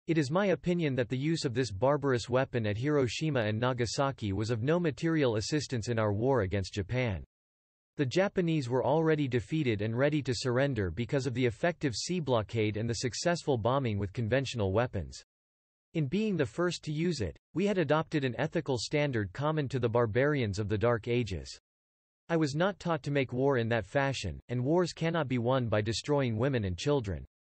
It is my opinion that the use of this barbarous weapon at Hiroshima and Nagasaki was of no material assistance in our war against Japan. The Japanese were already defeated and ready to surrender because of the effective sea blockade and the successful bombing with conventional weapons. In being the first to use it, we had adopted an ethical standard common to the barbarians of the Dark Ages. I was not taught to make war in that fashion, and wars cannot be won by destroying women and children.